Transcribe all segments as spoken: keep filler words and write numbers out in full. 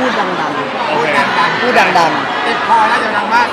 พูดดังๆพูดดังๆพูดดังๆติดคอแล้วจะดังมาก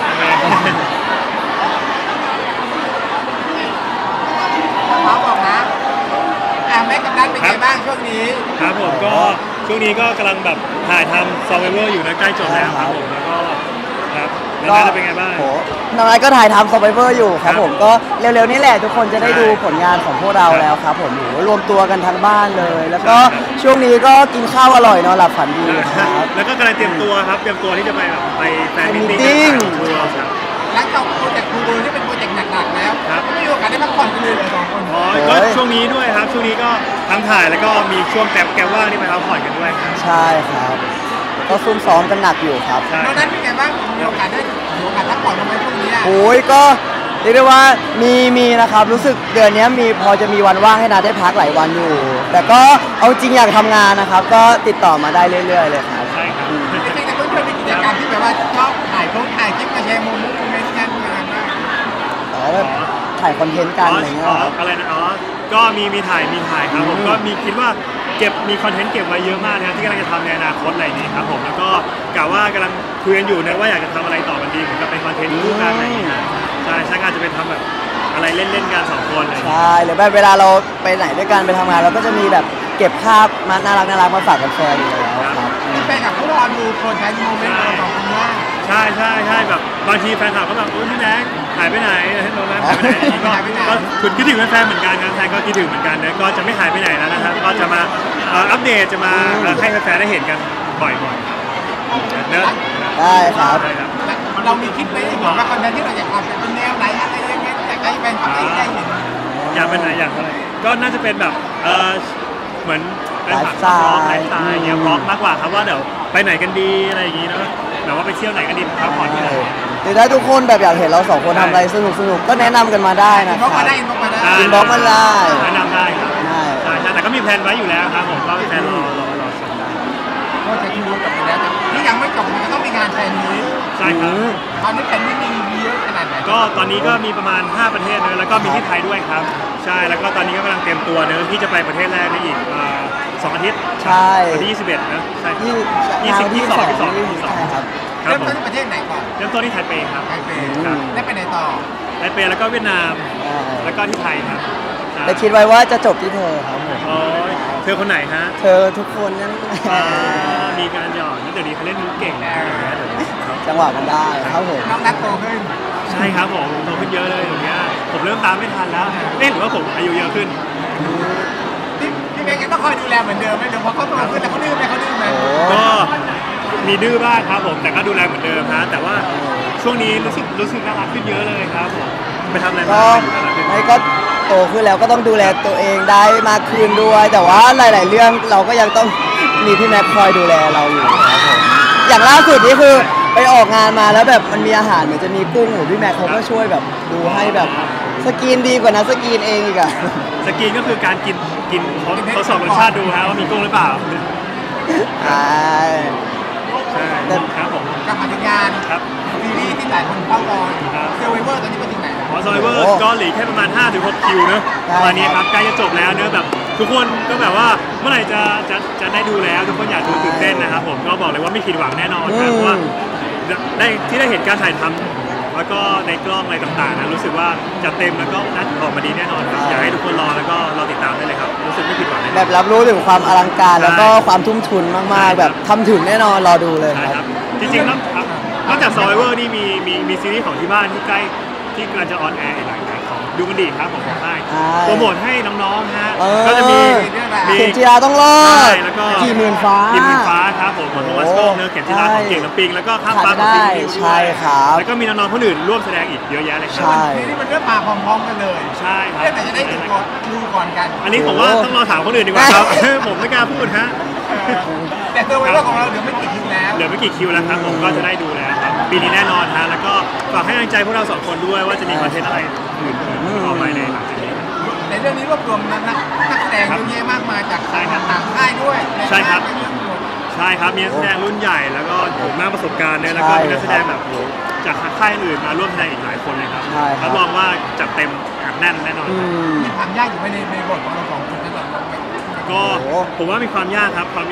หมอบอกนะอ่ะแม็กกับดันเป็นไงบ้างช่วงนี้ครับผมก็ช่วงนี้ก็กำลังแบบถ่ายทำซอฟต์แวร์อยู่นะใกล้จบแล้วครับผมแล้วก็ครับน้องนัทเป็นไงบ้างโหน้องนัทก็ถ่ายทำ Survivor อยู่ครับผมก็เร็วๆนี้แหละทุกคนจะได้ดูผลงานของพวกเราแล้วครับผมโหรวมตัวกันทั้งบ้านเลย แล้วก็ช่วงนี้ก็กินข้าวอร่อยนอนหลับฝันดีครับแล้วก็กำลังเตรียมตัวครับเตรียมตัวที่จะไปแบบไปแฟนมิทติ้งทัวร์ครับหลังจากโปรเจกต์คูโบที่เป็นโปรเจกต์หนักๆแล้วไม่มีโอกาสได้พักผ่อนกันเลยสองคนอ๋อก็ช่วงนี้ด้วยครับช่วงนี้ก็ทั้งถ่ายแล้วก็มีช่วงแกลแกลว่างที่ไปพักผ่อนกันด้วยใช่ครับก็ซุ่มซ้อมกันหนักอยู่ครับตอนนั้นเป็นไงบ้างมีโอกาสได้มีโอกาสพักผ่อนบ้างไหมช่วงนี้โอ้ยก็เรียกได้ว่ามีมีนะครับรู้สึกเดือนนี้มีพอจะมีวันว่างให้นาได้พักหลายวันอยู่แต่ก็เอาจริงอยากทำงานนะครับก็ติดต่อมาได้เรื่อยๆเลยครับใช่ครับจริงๆแต่เพื่อนๆมีกิจกรรมที่แบบว่าชอบถ่ายโพสถ่ายคลิปมาแชร์โมเมนต์โมเมนต์กันอะไรบ้างอ๋อแบบถ่ายคอนเทนต์กันอะไรเงี้ยอะไรนะอ๋อก็มีมีถ่ายมีถ่ายครับผมก็มีคิดว่าเก็บมีคอนเทนต์เก็บไว้เยอะมากนะครับที่กำลังจะทำในอนาคตอะไรนี้ครับผมแล้วก็กะว่ากำลังคุยกันอยู่นะว่าอยากจะทำอะไรต่อกันดีเหมือนกับเป็นคอนเทนต์คู่กันอะไรอย่างเงี้ยใช่ใช่อาจจะเป็นทำแบบอะไรเล่นๆกันสองคนเลยใช่หรือแบบเวลาเราไปไหนด้วยกันไปทำงานเราก็จะมีแบบเก็บภาพมาน่ารักน่ารักมาฝากกันแฟนอยู่แล้วครับแฟนกับผู้รอดูคนใช้โมเมนต์เราสองคนว่าใช่ใช่ใช่แบบบางทีแฟนคลับก็แบบโอ้ยพี่แน็กหายไปไหนให้น้องนัทหายไปไหนก็คุณคิดถึงแฟนเหมือนกันนะแฟนก็คิดถึงเหมือนกันนะก็จะไม่หายไปไหนแล้วนะครับก็จะมาอัปเดตจะมาให้แฟนๆได้เห็นกันบ่อยๆเนอะได้ครับเรามีคิดไหมบอกว่าคอนเทนต์ที่เราอยากทำเป็นแนวไหนอะไรยังไงอยากให้แฟนคลับได้เห็นอยากเป็นไหนอยากอะไรก็น่าจะเป็นแบบเออเหมือนเป็นผักไลฟ์สไตล์เนี่ยบล็อกมากกว่าครับว่าเดี๋ยวไปไหนกันดีอะไรอย่างงี้เนาะแบบว่าไปเที่ยวไหนกันดีพักผ่อนที่ไหนหรือถ้าทุกคนแบบอยากเห็นเราสองคนทำอะไรสนุกสนุกก็แนะนำกันมาได้นะครับอินบ็อกมาได้อินบ็อกมาได้อินบ็อกมาได้แนะนำได้ครับใช่ใช่แต่ก็มีแพลนไว้อยู่แล้วครับผมก็มีแพลนรอรอรอชมได้ก็จะทูจบไปแล้วที่ยังไม่จบมันก็ต้องมีงานแฟนนี้ใช่ครับตอนนี้แฟนนี้มีเยอะขนาดไหนก็ตอนนี้ก็มีประมาณห้าประเทศเลยแล้วก็มีที่ไทยด้วยครับใช่แล้วก็ตอนนี้ก็กำลังเตรียมตัวเนอะที่จะไปประเทศแรกในอีกสองอาทิตย์ใช่วันที่ยี่สิบเอ็ดนะใช่ยี่สิบยี่สิบสองยี่สิบสองยี่สิบสองครับเริ่มต้นที่ประเทศไหนก่อนเริ่มต้นที่ไทเปครับไทเปครับได้ไปไหนต่อไทเปแล้วก็เวียดนามแล้วก็ที่ไทยครับแต่คิดไว้ว่าจะจบที่เธอครับผมอ๋อเธอคนไหนฮะเธอทุกคนนั่นมีการหยอดเดี๋ยวนี้เขาเล่นมุกเก่งนะจังหวะกันได้ครับผมน้องนัทโตขึ้นใช่ครับผมโตขึ้นเยอะเลยอย่างเงี้ยผมเริ่มตามไม่ทันแล้วเอ๊ะหรือว่าผมอายุเยอะขึ้นพี่พี่เมย์ก็ต้องคอยดูแลเหมือนเดิมไหมเดี๋ยวพอเขาโตขึ้นแต่เขาดื้อไหมเขาดื้อไหมก็มีดื้อบ้างครับผมแต่ก็ดูแลเหมือนเดิมฮะแต่ว่าช่วงนี้รู้สึกรู้สึกน่ารักขึ้นเยอะเลยครับผมไปทำอะไรมาไม่ก็โตขึ้นแล้วก็ต้องดูแลตัวเองได้มากขึ้นด้วยแต่ว่าหลายๆเรื่องเราก็ยังต้องมีพี่แม็กคอยดูแลเราอยู่ครับผมอย่างล่าสุดนี่คือไปออกงานมาแล้วแบบมันมีอาหารเหมือนจะมีกุ้งหรือพี่แม็กเขาก็ช่วยแบบดูให้แบบสกรีนดีกว่านะสกรีนเองอีกอะสกรีนก็คือการกินกินทดสอบรสชาติดูฮะว่ามีกุ้งหรือเปล่าใช่ใช่ครับผมกลับมาถึงงานครับซีรีส์ที่หลายคนเฝ้ารอเซลเวอร์ตอนนี้เป็นยังไงอ๋อเซลเวอร์ก็เหลือแค่ประมาณ ห้าถึงหก คิวเนอะตอนนี้ครับใกล้จะจบแล้วเนอะแบบทุกคนก็แบบว่าเมื่อไหร่จะจะจะได้ดูแล้วทุกคนอยากดูตื่นเต้นนะครับผมก็บอกเลยว่าไม่ผิดหวังแน่นอนครับเพราะว่าได้ที่ได้เห็นการถ่ายทำแล้วก็ในกล้องอะไรต่างๆนะรู้สึกว่าจะเต็มแล้วก็นัดออกมาดีแน่นอนครับอยากให้ทุกคนรอแล้วก็รอติดตามได้เลยครับรู้สึกไม่ผิดหวังแบบรับรู้ถึงความอลังการแล้วก็ความทุ่มทุนมากๆแบบทำถึงแน่นอนรอดูเลยครับจริงๆแล้วนอกจาก Survivor นี่มีมีมีซีรีส์ของที่บ้านที่ใกล้ที่กำลังจะออนแอร์อีกหลายหลายของดูมันดีครับของผมได้โปรโมทให้น้องๆฮะก็จะมีเข็มจีราต้องรอดแล้วก็กี่หมื่นฟ้ากี่หมื่นฟ้าครับผมของโทมัสโก้เนื้อเข็มจีราของเก่งน้ำปิงแล้วก็ข้ามฟ้าของพี่นิวใช่ครับแล้วก็มีน้องๆคนอื่นร่วมแสดงอีกเยอะแยะเลยครับนี่มันเริ่มมาพร้อมๆกันเลยใช่ครับแต่จะได้ดูก่อนดูก่อนกันอันนี้ผมว่าต้องรอถามคนอื่นดีกว่าครับผมไม่กล้าพูดฮะแต่เซอร์ไวเวอร์ของเราเหลือไม่กี่คิวแล้วเหลือไม่กี่คิวแล้วครับผมก็จะได้ดูแล้วครับปีนี้แน่นอนฮะแล้วก็ฝากให้กำลังใจพวกเราสองคนด้วยว่าจะมีคอนเทนต์อะไรอื่นๆต่อไปในหลังจากนี้ในเรื่องนี้รวบรวมนักนักแสดงเยอะแยะมากมายจากต่างค่ายด้วยใช่ครับใช่ครับมีนักแสดงรุ่นใหญ่แล้วก็มากประสบการณ์เนี่ยแล้วก็มีนักแสดงแบบจากค่ายอื่นมาร่วมแสดงอีกหลายคนเลยครับรับรองว่าจัดเต็มอัดแน่นแน่นอนมีความยากอยู่ไหมในในบทของเราสองคนที่เราก็ผมว่ามีความยากครับความยาก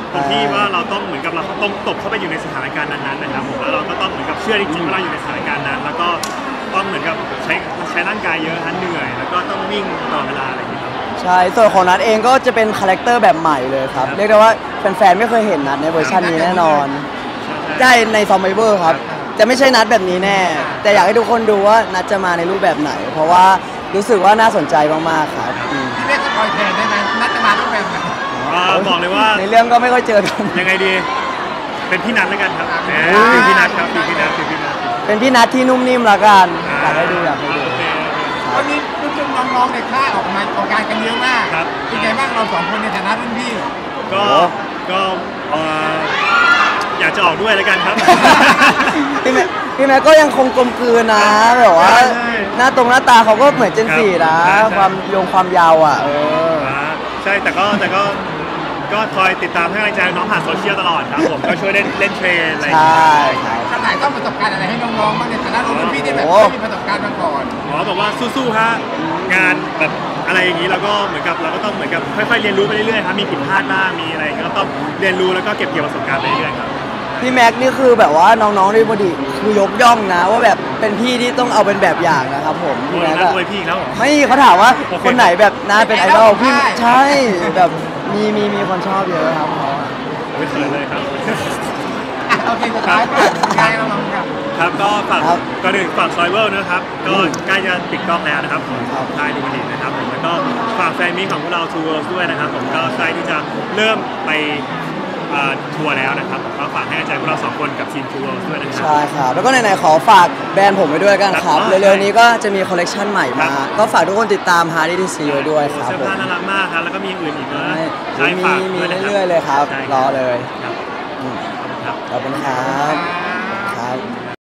ตรงที่ว่าเราต้องเหมือนกับเราต้องตกเข้าไปอยู่ในสถานการณ์นั้นๆนะครับผมแล้วเราก็ต้องเหมือนกับเชื่อจริงๆว่าเราอยู่ในสถานการณ์นั้น แล้วก็ต้องเหมือนกับใช้ใช้ร่างกายเยอะฮะเหนื่อยแล้วก็ต้องวิ่งตลอดเวลาอะไรอย่างเงี้ยครับใช่ส่วนของนัทเองก็จะเป็นคาแรคเตอร์แบบใหม่เลยครับ เรียกได้ว่าแฟนๆไม่เคยเห็นนัทในเวอร์ชันนี้แน่นอนใช่ในซอมไบเวอร์ครับจะไม่ใช่นัทแบบนี้แน่ แต่อยากให้ทุกคนดูว่านัทจะมาในรูปแบบไหน เพราะว่ารู้สึกว่าน่าสนใจมากๆครับอืมพี่เมฆก็คอยแทนได้ไหมนัดจะมาต้องแบบไหนอ่าบอกเลยว่าในเรื่องก็ไม่ค่อยเจอกันยังไงดีเป็นพี่นัทแล้วกันครับแหมอุ้ยเป็นพี่นัทครับเป็นพี่นัทเป็นพี่นัทเป็นพี่นัทที่นุ่มนิ่มละกันอยากให้ดูอยากให้ดูโอเคโอเควันนี้รุ่นๆน้องๆในค่ายออกมาออกงานกันเยอะมากครับเป็นไงบ้างเราสองคนในฐานะรุ่นพี่ก็ก็เอ่ออยากจะออกด้วยแล้วกันครับพี่แม่พี่แม่ก็ยังคงกลมกลืนนะแบบว่าใช่หน้าตรงหน้าตาเขาก็เหมือนเจนสี่นะใช่ใช่ความโยงความยาวอ่ะเอออ่าใช่แต่ก็แต่ก็ก็คอยติดตามให้กำลังใจน้องผ่านโซเชียลตลอดครับผมก็ช่วยเล่นเล่นเทรนอะไรอย่างใช่เงี้ยครับจะถ่ายทอดประสบการณ์อะไรให้น้องๆบ้างในฐานะรุ่นพี่ที่แบบโอ้ไม่มีประสบการณ์มาก่อนหมอบอกว่าสู้ๆฮะงานแบบอะไรอย่างนี้เราก็เหมือนกับเราก็ต้องเหมือนกับค่อยๆเรียนรู้ไปเรื่อยๆครับมีผิดพลาดบ้างมีอะไรก็ต้องเรียนรู้แล้วก็เก็บเกี่ยวประสบการณ์ไปเรื่อยๆครับพี่แม็กนี่คือแบบว่าน้องๆด้วยพอดีคือยกย่องนะว่าแบบเป็นพี่ที่ต้องเอาเป็นแบบอย่างนะครับผมโดพี่นแม็กนัดอะด้วยพี่แล้วเหรอไม่เขาถามว่าโอเคคนไหนแบบน่าเป็นไอดอลพี่ใช่ใช่แบบมีมีมีคนชอบเยอะครับเขาอะไม่เคยเลยครับอ่ะโอเคสุดท้ายค่ะยังไงเราลองกันครับก็ฝากก่อนอื่นฝากซอยเวิลนะครับก็ใกล้จะปิดกล้องแล้วนะครับของค่ายดูมันดีนะครับผมแล้วก็ฝากแฟนมีของพวกเรา Two Worlds ด้วยนะครับผมก็ใกล้ที่จะเริ่มไปอ่าทัวร์แล้วนะครับผมก็ฝากให้กำลังใจพวกเราสองคนกับทีม Two Worlds ด้วยนะครับใช่ครับแล้วก็ไหนๆขอฝากแบรนด์ผมไว้ด้วยกันครับครับเร็วๆนี้ก็จะมีคอลเลกชันใหม่มาครับก็ฝากทุกคนติดตาม Hard D C ไว้ด้วยครับเสื้อผมผ้าน่ารักมากครับแล้วก็มีอย่างอื่นอีกนะใช่มีมีฝากด้วยนะคบเรื่อยๆเลยครับใช่รอเลยครับอืมครับขอบคุณครับอ่า